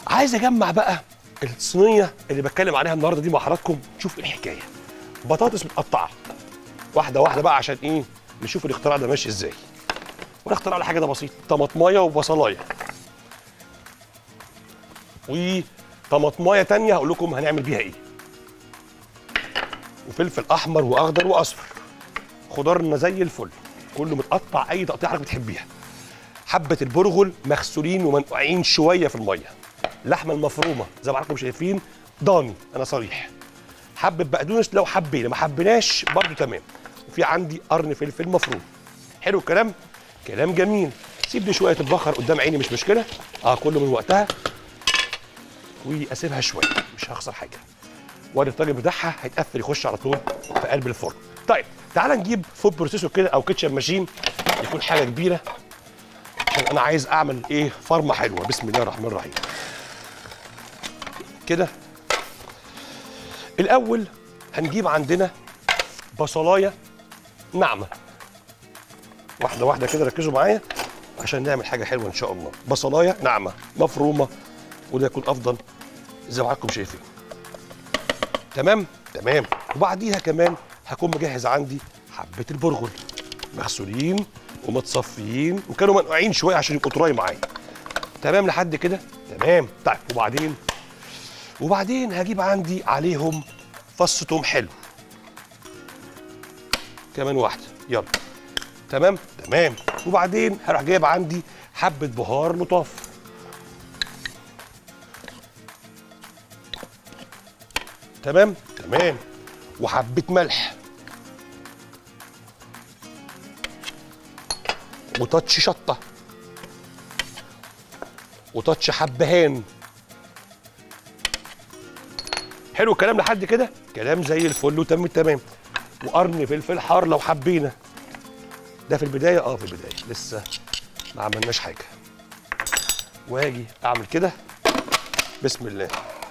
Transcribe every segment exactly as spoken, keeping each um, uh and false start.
عايز اجمع بقى الصينيه اللي بتكلم عليها النهارده دي مع حضراتكم. نشوف ايه الحكايه. بطاطس متقطعه واحده واحده بقى عشان ايه نشوف الاختراع ده ماشي ازاي. ونختار على حاجه ده بسيط، طماطمايه وبصلايه وطماطمايه تانية هقول لكم هنعمل بيها ايه، وفلفل احمر واخضر واصفر، خضارنا زي الفل كله متقطع اي تقطيع حضرتك بتحبيها. حبه البرغل مغسولين ومنقوعين شويه في الميه. اللحمه المفرومه زي ما حضراتكم شايفين ضاني، انا صريح. حبه بقدونس لو حبينا، ما حبيناش برضو تمام. وفي عندي قرن فلفل مفروم. حلو الكلام؟ كلام جميل. سيب لي شويه تتبخر قدام عيني مش مشكله، اه كله من وقتها، واسيبها شويه مش هخسر حاجه. وادي الطاجن بتاعها هيتقفل يخش على طول في قلب الفرن. طيب تعال نجيب فود بروسيسور كده او كيتشن ماشين يكون حاجه كبيره، عشان انا عايز اعمل ايه فرمه حلوه. بسم الله الرحمن الرحيم. كده الاول هنجيب عندنا بصلايه ناعمه، واحده واحده كده ركزوا معايا عشان نعمل حاجه حلوه ان شاء الله. بصلايه ناعمه مفرومه وده يكون افضل زي ما حضراتكم شايفين. تمام تمام. وبعديها كمان هكون مجهز عندي حبه البرغل مغسولين ومتصفيين وكانوا منقوعين شويه عشان يبقوا طراي معايا. تمام لحد كده تمام. طيب وبعدين وبعدين هجيب عندي عليهم فص توم حلو كمان واحده. يلا تمام تمام. وبعدين هروح جايب عندي حبه بهار لطاف، تمام تمام. وحبه ملح وتاتش شطه وتاتش حبهان. حلو الكلام لحد كده، كلام زي الفل وتم التمام. وقرن فلفل حار لو حبينا. ده في البدايه، اه في البدايه لسه ما عملناش حاجه. واجي اعمل كده بسم الله.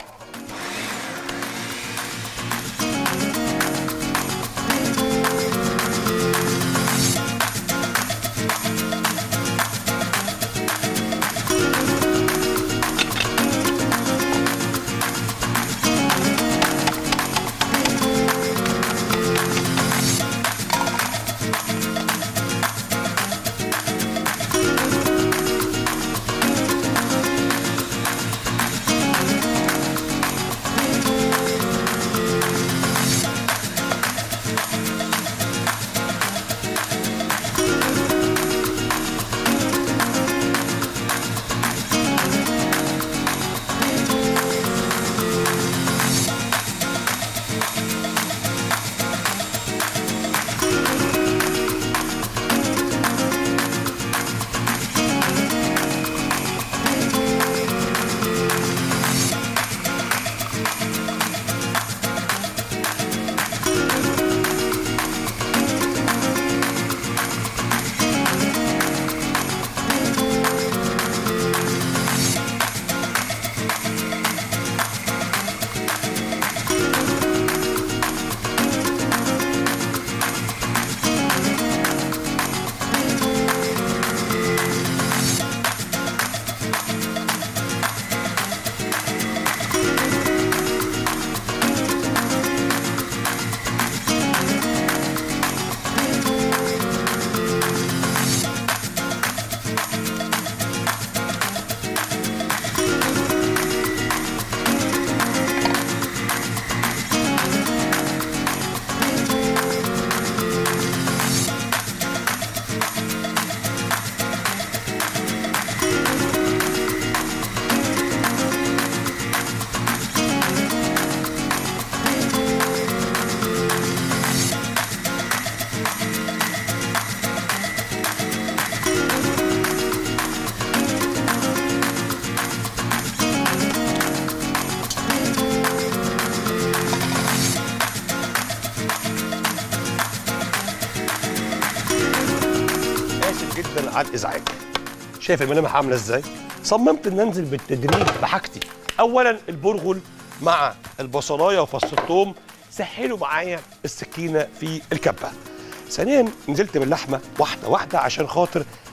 جدا على الازعاج. شايف الملامح عامله ازاي؟ صممت ان انزل بالتدريج بحاجتي. اولا البرغل مع البصلايه وفص الثوم سهلوا معايا السكينه في الكبه. ثانيا نزلت باللحمه واحده واحده عشان خاطر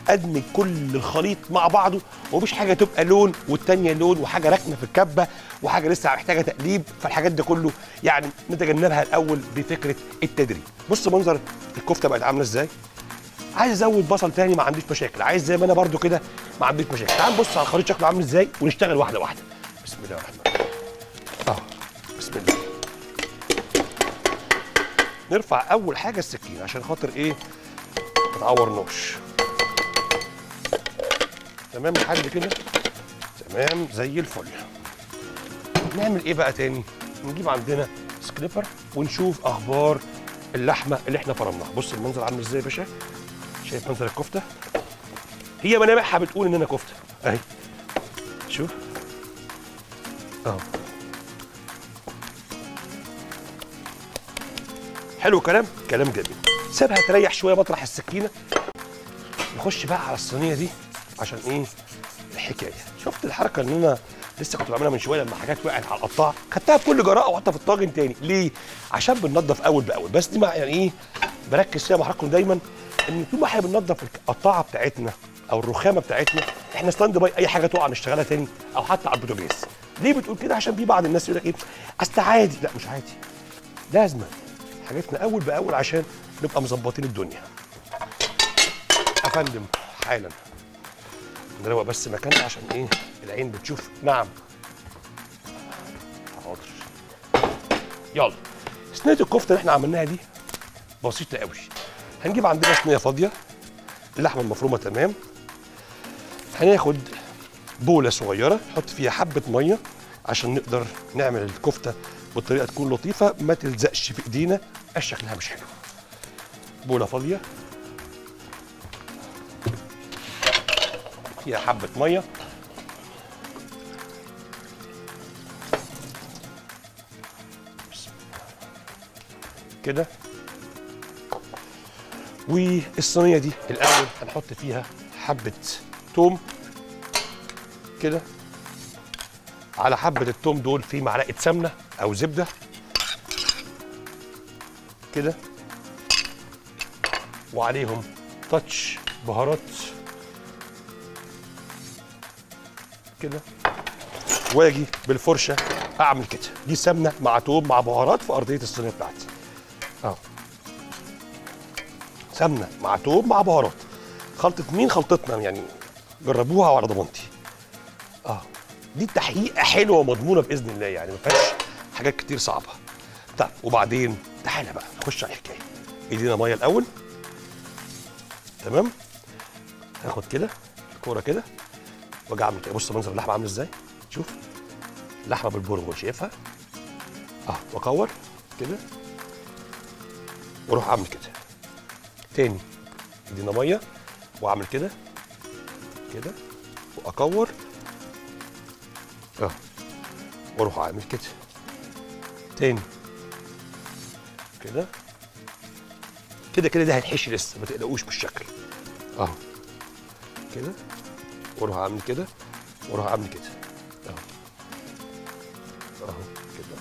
ادمج كل الخليط مع بعضه، ومفيش حاجه تبقى لون والتانيه لون، وحاجه راكنه في الكبه وحاجه لسه محتاجه تقليب. فالحاجات دي كله يعني نتجنبها الاول بفكره التدريج. بص منظر الكفته بقت عامله ازاي. عايز ازود بصل تاني ما عنديش مشاكل، عايز زي ما انا برده كده ما عنديش مشاكل. تعال نبص على الخليط شكله عامل ازاي ونشتغل واحده واحده. بسم الله الرحمن الرحيم. اه بسم الله. نرفع اول حاجه السكين عشان خاطر ايه ما تعورناش. تمام لحد كده، تمام زي الفل. نعمل ايه بقى تاني؟ نجيب عندنا سكريبر ونشوف اخبار اللحمه اللي احنا فرمناها. بص المنظر عامل ازاي يا باشا. شايف منظر الكفته؟ هي ملامحها بتقول اننا كفته اهي. شوف اهو. حلو كلام، كلام جميل. سيبها تريح شويه مطرح السكينه. نخش بقى على الصينيه دي عشان ايه الحكايه. شفت الحركه اللي انا لسه كنت بعملها من شويه لما حاجات وقعت على القطاعه، خدتها بكل جراءه وحطها في الطاجن تاني. ليه؟ عشان بننضف اول باول. بس دي يعني ايه بركز فيها مع حضراتكم دايما، ان طول ما احنا بننضف القطاعه بتاعتنا او الرخامه بتاعتنا احنا ستاند باي اي حاجه تقع نشتغلها تاني، او حتى على البوتاجاز. ليه بتقول كده؟ عشان في بعض الناس يقول لك ايه اصل عادي. لا مش عادي، لازم حاجاتنا اول باول عشان نبقى مظبطين الدنيا. يا فندم حالا نروق بس مكاننا عشان ايه العين بتشوف. نعم حاضر. يلا صينيه الكفته اللي احنا عملناها دي بسيطه قوي. هنجيب عندنا صينيه فاضيه، اللحمه المفرومه تمام. هناخد بوله صغيره نحط فيها حبه ميه عشان نقدر نعمل الكفته بطريقه تكون لطيفه ما تلزقش في ايدينا، شكلها مش حلو. بوله فاضيه فيها حبه ميه، كده. والصينيه دي الاول هنحط فيها حبه توم كده. على حبه التوم دول في معلقه سمنه او زبده كده، وعليهم تاتش بهارات كده، واجي بالفرشه اعمل كده. دي سمنه مع توم مع بهارات في ارضيه الصينيه بتاعتي اهو. سمنه مع توم مع بهارات. خلطه مين؟ خلطتنا يعني، جربوها وعلى ضمانتي. اه دي تحقيقه حلوه ومضمونه باذن الله، يعني ما فيهاش حاجات كتير صعبه. طب وبعدين تعالى بقى نخش على الحكايه. ايدينا ميه الاول، تمام. هاخد كده الكوره كده واجي اعمل كده. بص منظر اللحمه عامل ازاي، شوف اللحمه بالبرغل شايفها اه. واكور كده واروح اعمل كده تاني. ايدينا ميه واعمل كده كده واكور اه، واروح اعمل كده تاني كده كده كده. ده هيتحشي لسه ما تقلقوش بالشكل اهو كده. واروح اعمل كده واروح اعمل كده اهو اهو كده.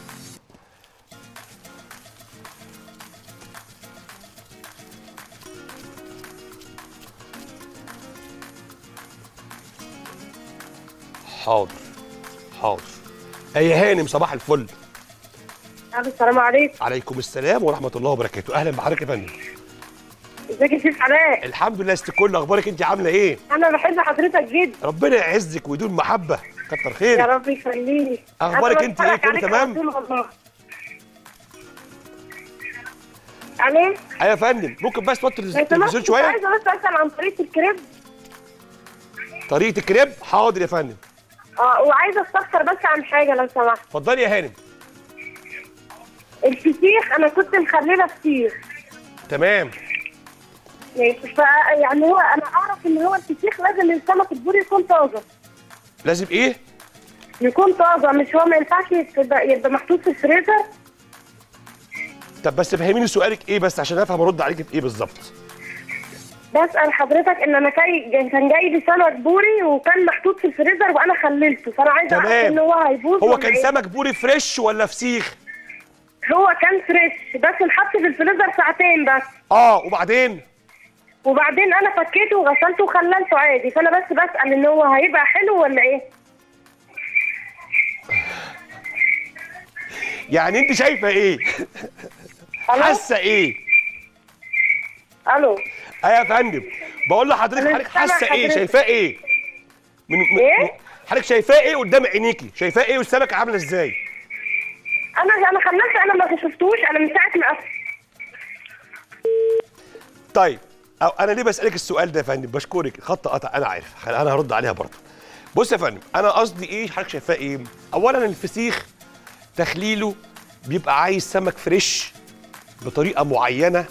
حاضر حاضر. يا هانم صباح الفل. السلام عليكم. عليكم السلام ورحمه الله وبركاته. اهلا بحضرتك يا فندم. ازيك يا شيخ علاء؟ الحمد لله ست كل. اخبارك انت عامله ايه؟ انا بحب حضرتك جدا. ربنا يعزك ويدوم محبه. كتر خيرك يا رب يخليك. اخبارك انت ايه؟ كله تمام؟ يعني ايوه يا فندم. ممكن بس توطي التلفزيون شويه؟ عايزه بس اسال عن طريقه الكريب. طريقه الكريب؟ حاضر يا فندم. اه وعايزه استفسر بس عن حاجه لو سمحت. اتفضلي يا هانم. الفسيخ انا كنت مخليه فسيخ. تمام. يعني يعني هو انا اعرف ان هو الفسيخ لازم السمك البوري يكون طازه. لازم ايه؟ يكون طازه، مش هو ما ينفعش يبقى, يبقى محطوط في الفريزر. طب بس فهميني سؤالك ايه بس عشان افهم ارد عليك في ايه بالظبط. بسأل حضرتك ان انا كاي كان جاي لي سمك بوري وكان محطوط في الفريزر وانا خللته، فانا عايزه اعرف ان هو هيبوظ. هو كان سمك بوري فريش ولا فسيخ؟ هو كان فريش بس نحط في الفريزر ساعتين بس. اه وبعدين؟ وبعدين انا فكيته وغسلته وخللته عادي، فانا بس بسال ان هو هيبقى حلو ولا ايه؟ يعني انت شايفه ايه؟ حاسه ايه؟ الو. ايوه يا فندم، بقول لحضرتك حضرتك حاسه ايه؟ شايفاه ايه؟ من من ايه؟ حضرتك شايفاه ايه قدام عينيكي؟ شايفاه ايه والسمكه عامله ازاي؟ انا انا خللت، انا ما شفتوش، انا من ساعه ما أف... طيب، أو انا ليه بسالك السؤال ده يا فندم؟ بشكرك، خط قطع، انا عارف، انا هرد عليها برضه. بص يا فندم، انا قصدي ايه حضرتك شايفاه ايه؟ اولا الفسيخ تخليله بيبقى عايز سمك فريش بطريقه معينه،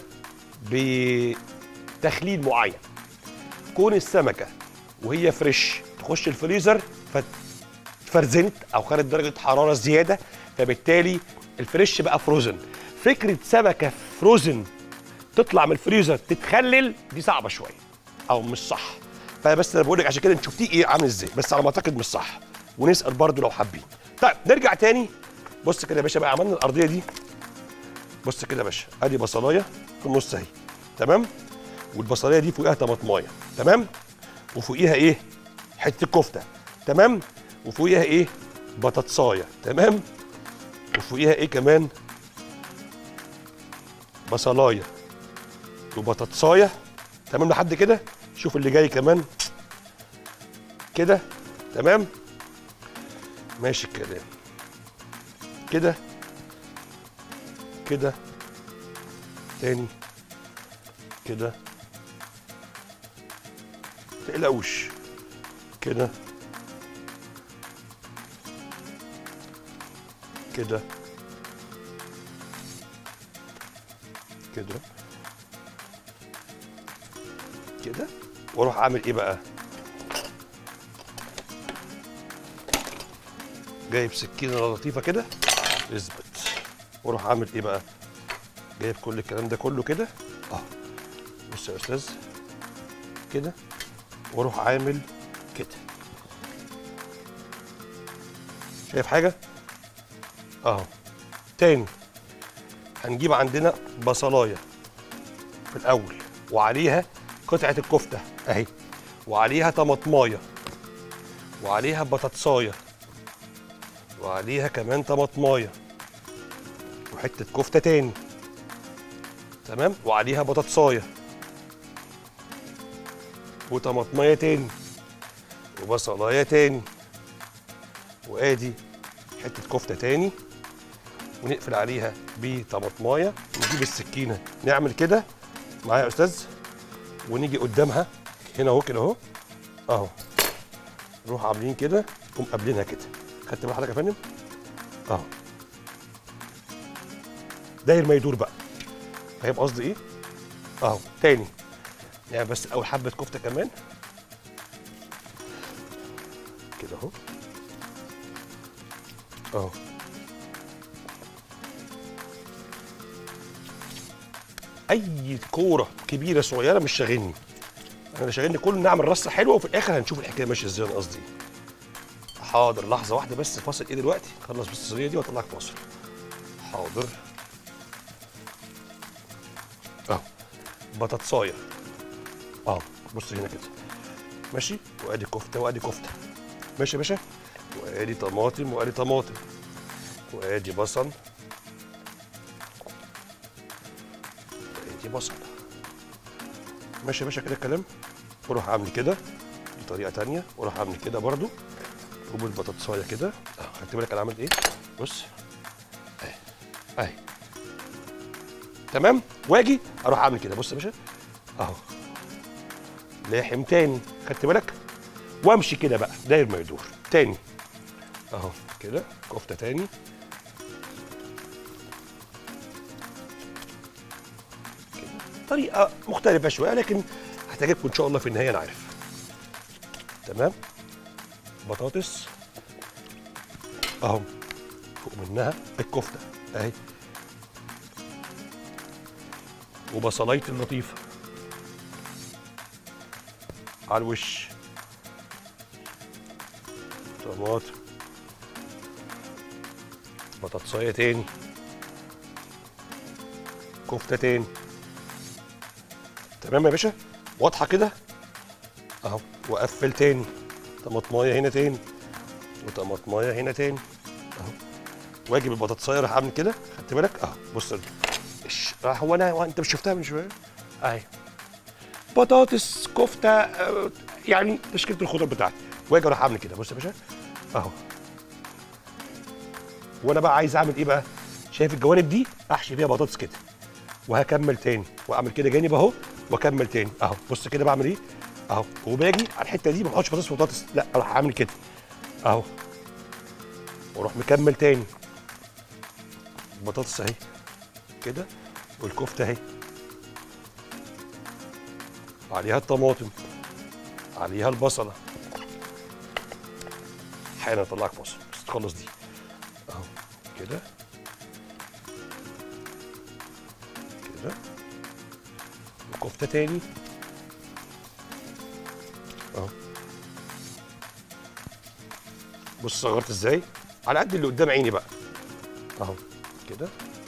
بتخليل معين. كون السمكه وهي فريش تخش الفريزر فتفرزنت او خدت درجه حراره زياده، فبالتالي الفريش بقى فروزن. فكره سمكه فروزن تطلع من الفريزر تتخلل دي صعبه شويه او مش صح. فبس انا بقول لك عشان كده انت شفتيه ايه عامل ازاي، بس على ما اعتقد مش صح، ونسال برضو لو حابين. طيب نرجع تاني. بص كده يا باشا بقى، عملنا الارضيه دي. بص كده يا باشا، ادي بصلايه في النص اهي، تمام؟ والبصلايه دي فوقيها طماطمايه، تمام؟ وفوقيها ايه؟ حته كفته، تمام؟ وفوقيها ايه؟ بطاطسايه، تمام؟ وفوقيها ايه كمان؟ بصلايه وبطاطسايه، تمام لحد كده. شوف اللي جاي كمان كده، تمام؟ ماشي الكلام كده كده تاني كده، متقلقوش كده كده كده كده، واروح اعمل ايه بقى؟ جايب سكينه لطيفه كده، اثبت، واروح اعمل ايه بقى؟ جايب كل الكلام ده كله كده، اه بص يا استاذ كده، واروح عامل كده. شايف حاجه؟ اهو. تاني هنجيب عندنا بصلايه في الاول، وعليها قطعه الكفته اهي، وعليها طماطمايه، وعليها بطاطسايه، وعليها كمان طماطمايه، وحته كفته تاني، تمام؟ وعليها بطاطسايه وطماطمايه تاني وبصلايه تاني، وادي حته كفته تاني، ونقفل عليها بطماطمايه، ونجيب السكينه نعمل كده معايا يا استاذ، ونيجي قدامها هنا اهو كده اهو اهو، نروح عاملين كده، نقوم قابلينها كده. خدت بال حضرتك يا فندم؟ اهو داير ما يدور بقى. فاهم قصدي ايه؟ اهو تاني يعني، بس اول حبه كفته كمان كده اهو اهو. اي كوره كبيره صغيره مش شاغلني، انا اللي شاغلني كله نعمل رصه حلوه، وفي الاخر هنشوف الحكايه ماشيه ازاي. انا قصدي حاضر، لحظه واحده بس، فاصل ايه دلوقتي، خلص بس الصينيه دي واطلعك فاصل. حاضر اهو. بطاطسايه اهو، بص هنا كده، ماشي؟ وادي كفته وادي كفته، ماشي يا باشا؟ وادي طماطم وادي طماطم، وادي بصل وادي بصل، ماشي يا باشا كده الكلام؟ واروح اعمل كده، دي طريقه تانيه، واروح اعمل كده برضو، وبالبطاطسايه كده اهو. خدت بالك انا عامل ايه؟ بص اهي اهي، تمام؟ واجي اروح اعمل كده، بص يا باشا اهو، لاحم تاني، خدت بالك؟ وامشي كده بقى داير ما يدور تاني اهو كده، كفته تاني كده، طريقه مختلفه شويه لكن هتعجبكم ان شاء الله في النهايه انا عارف. تمام؟ بطاطس اهو، فوق منها الكفته اهي، وبصلايتي اللطيفه على الوش، طماطم، بطاطسايه تاني، كفته تاني، تمام يا باشا؟ واضحه كده اهو. واقفل تاني، طماطمايه هنا تاني، وطماطمايه هنا تاني اهو. واجيب البطاطسايه راح اعمل كده، خدت بالك اهو. بص راح، هو انا هو انت مش شفتها من شويه اهي، بطاطس كفته آه يعني تشكيله الخضار بتاعتي. واجي اروح اعمل كده، بص يا باشا اهو. وانا بقى عايز اعمل ايه بقى؟ شايف الجوانب دي؟ احشي فيها بطاطس كده، وهكمل تاني واعمل كده جانب اهو، واكمل تاني اهو. بص كده بعمل ايه اهو. وباجي على الحته دي ما بحطش بطاطس بطاطس، لا اروح اعمل كده اهو، واروح مكمل تاني. البطاطس اهي كده، والكفته اهي، عليها الطماطم، عليها البصله. حالا اطلعك فاصل بس تخلص دي اهو كده كده. وكفته تاني اهو. بص صغرت ازاي على قد اللي قدام عيني بقى اهو كده.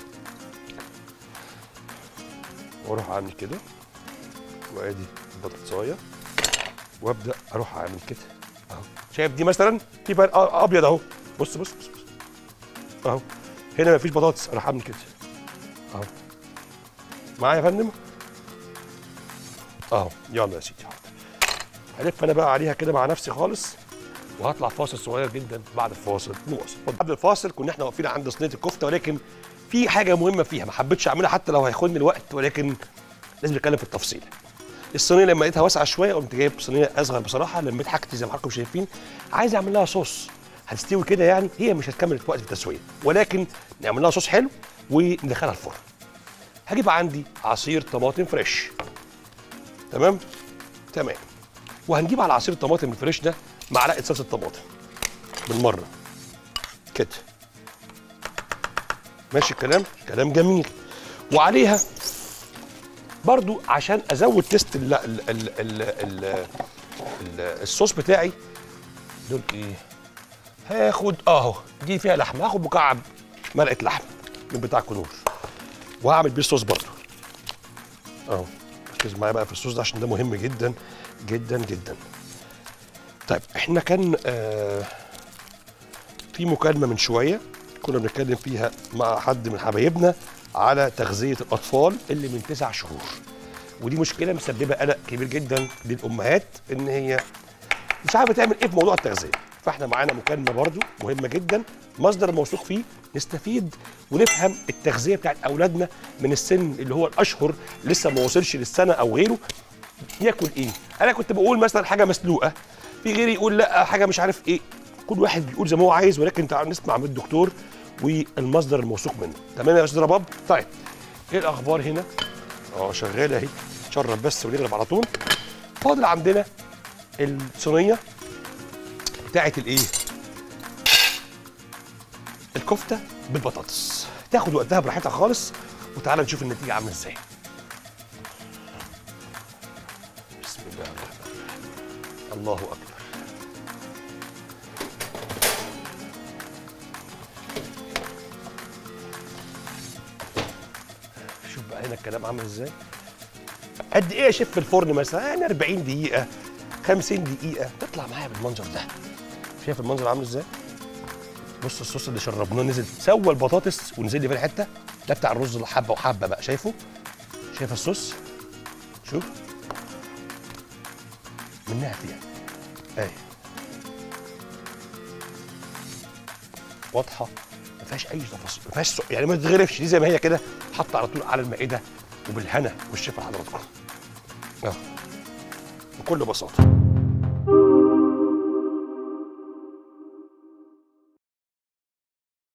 واروح اعمل كده، وادي البطاطسايه، وابدا اروح اعمل كده اهو. شايف دي مثلا في فرق ابيض اهو. بص بص بص, بص. اهو هنا مفيش بطاطس، اروح اعمل كده اهو. معايا يا فندم اهو. يلا يا سيدي حاضر. هلف انا بقى عليها كده مع نفسي خالص، وهطلع فاصل صغير جدا. بعد الفاصل نواصل. قبل الفاصل كنا احنا واقفين عند صينيه الكفته، ولكن في حاجه مهمه فيها ما حبيتش اعملها حتى لو هياخدني الوقت، ولكن لازم نتكلم في التفصيل. الصينيه لما لقيتها واسعه شويه قمت جايب صينيه اصغر بصراحه، لميت حاجتي زي ما حضراتكم شايفين. عايز اعمل لها صوص هتستوي كده يعني، هي مش هتكمل وقت في التسويه، ولكن نعمل لها صوص حلو وندخلها الفرن. هجيب عندي عصير طماطم فريش، تمام تمام. وهنجيب على عصير الطماطم الفريش ده معلقه صلصه طماطم بالمره كده، ماشي الكلام؟ كلام جميل. وعليها برضو عشان ازود تيست ال ال ال ال ال ال الصوص بتاعي. دول ايه؟ هاخد اهو، دي فيها لحمه، هاخد مكعب مرقه لحمه من بتاع كنور، وهعمل بيه الصوص برضو اهو. ركز معايا بقى في الصوص ده عشان ده مهم جدا جدا جدا. طيب احنا كان آه في مكالمه من شويه كنا بنتكلم فيها مع حد من حبايبنا على تغذيه الاطفال اللي من تسع شهور، ودي مشكله مسببه قلق كبير جدا للامهات، ان هي مش عارفه تعمل ايه في موضوع التغذيه. فاحنا معانا مكالمه برضو مهمه جدا، مصدر موثوق فيه، نستفيد ونفهم التغذيه بتاعت اولادنا من السن اللي هو الاشهر لسه ما وصلش للسنه او غيره، ياكل ايه. انا كنت بقول مثلا حاجه مسلوقه، في غيري يقول لا حاجه مش عارف ايه، كل واحد بيقول زي ما هو عايز، ولكن تعالوا نسمع من الدكتور والمصدر الموثوق منه. تمام يا استاذ رباب؟ طيب ايه الاخبار هنا؟ اه شغاله اهي، نشرب بس ونغرب على طول. فاضل عندنا الصينيه بتاعت الايه؟ الكفته بالبطاطس، تاخد وقتها براحتها خالص، وتعالى نشوف النتيجه عامله ازاي. بسم الله الرحمن الرحيم، الله اكبر. شوف بقى هنا الكلام عامل ازاي. قد ايه يا شيف في الفرن مثلا؟ يعني أربعين دقيقه خمسين دقيقه تطلع معايا بالمنظر ده. شايف المنظر عامل ازاي؟ بص الصوص اللي شربناه نزل سوى البطاطس ونزل لي في الحته ده بتاع الرز اللي حبه وحبه بقى. شايفه؟ شايف الصوص؟ شوف منها فيها اهي واضحه، ما فيهاش اي تفاصيل، ما فيهاش يعني ما تتغرفش، دي زي ما هي كده حاطه على طول على المائده، وبالهنا والشفا لحضراتكم اهو بكل بساطه.